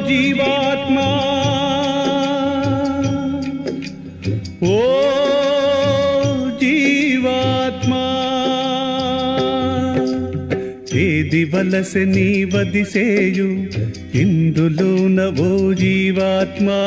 జీవాత్మా ఓ జీవాత్మా ఏది వలసె నీవదిసేయు ఇందులోన ఓ జీవాత్మా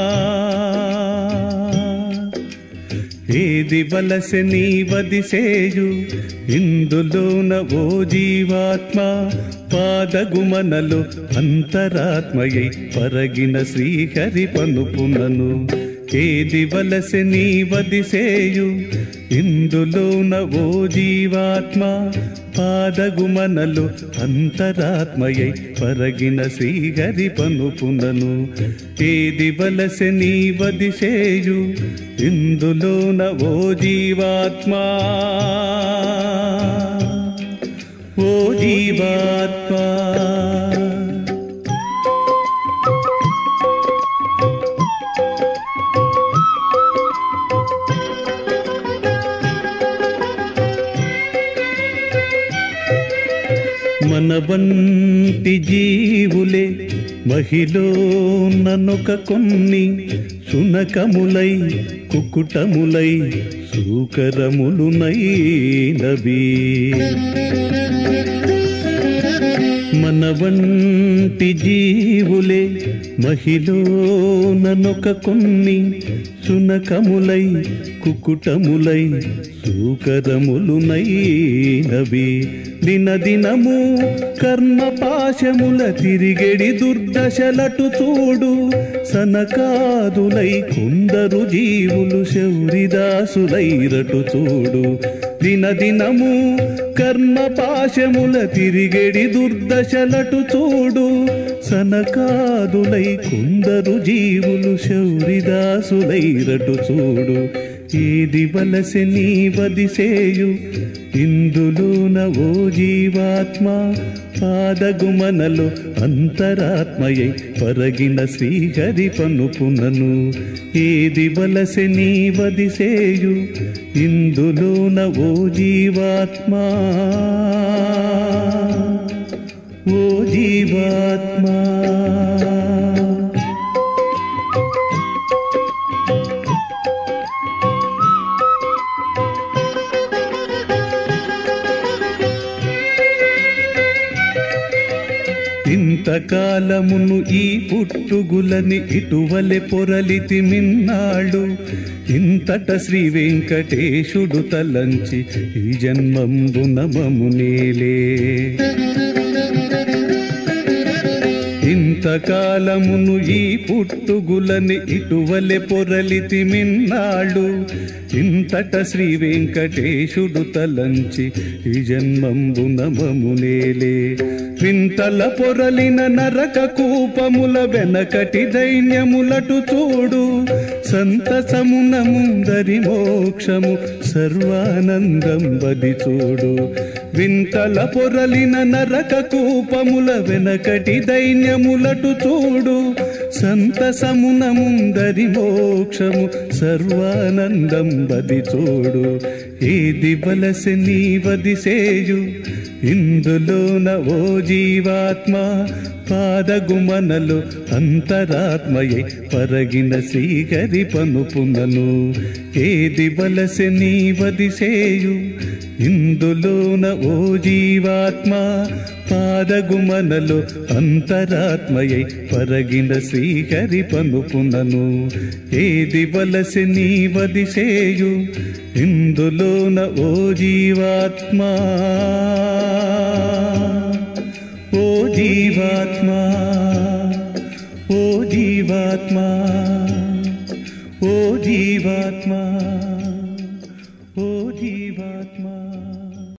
ఏది వలసె నీవదిసేయు ఇందులోన ఓ జీవాత్మా పాదగుమనలు అంతరాత్మయై పరగిన శ్రీహరి పనుపునను ఏది వలసె నీవదిసేయు ఇందులోన ఓ జీవాత్మా పాదగుమనలు అంతరాత్మయై పరగిన శ్రీహరి పనుపునను ఏది వలసె నీవదిసేయు ఇందులోన ఓ జీవాత్మా ఓ జీవాత్మా మన వంటి జీవులే మహిళనొక కొన్ని సునకములై కుకుటములై సూకరములునైనవి మన వంటి జీవులే మహిళనొక కొన్ని సునకములై కుకుటములై సూకరములునైనవి దినదినము కర్మపాశముల తిరిగెడి దుర్దశలటు చూడు సనకాదులై కొందరు జీవులు శౌరిదాసులైరటు చూడు దినదినము కర్మపాశముల తిరిగెడి దుర్దశలటు చూడు సనకాదులై కొందరు జీవులు శౌరిదాసులైరటు చూడు ఏది వలసె నీవదిసేయు ఇందులోన ఓ జీవాత్మా పాదగుమనలు అంతరాత్మయై పరగిన శ్రీహరి పనుపునను ఏది వలసె నీవదిసేయు ఇందులోన ఓ జీవాత్మా ఓ జీవాత్మా ఇంతకాలమును ఈ పుట్టుగులని ఇటువలె పొరలితి మిన్నాడు ఇంతట శ్రీ వెంకటేశుడు తలంచి ఈ జన్మంబున మమునేలే ఇంతకాలమును ఈ పుట్టుగులని ఇటువలె పొరలితి మిన్నాడు ఇంతట శ్రీ వెంకటేశుడు తలంచి ఈ జన్మంబున మమునేలే వింతల పొరలిన నరక కూపముల వెనకటి దైన్యములటు చూడు సంతసమున ముందరి మోక్షము సర్వానందం బది చూడు వింతల పొరలిన నరక కూపముల వెనకటి దైన్యములటు చూడు సంతసమున ముందరి మోక్షము సర్వానందం బది చూడు ఏది వలసె నీవదిసేయు ఇందులోన ఓ జీవాత్మా పాదగుమనలు అంతరాత్మయై పరగిన శ్రీహరి పనుపునను ఏది వలసె నీవదిసేయు ఇందులోన ఓ జీవాత్మా పాదగుమనలు అంతరాత్మయై పరగిన శ్రీహరి పనుపునను ఏది వలసె నీవదిసేయు ఇందులోన ఓ జీవాత్మా ఓ జీవాత్మా ఓ జీవాత్మా ఓ జీవాత్మా